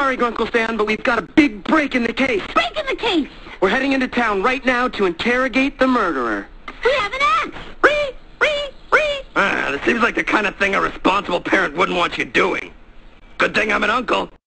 sorry, Grunkle Stan, but we've got a big break in the case. Break in the case! We're heading into town right now to interrogate the murderer. We have an axe! This seems like the kind of thing a responsible parent wouldn't want you doing. Good thing I'm an uncle.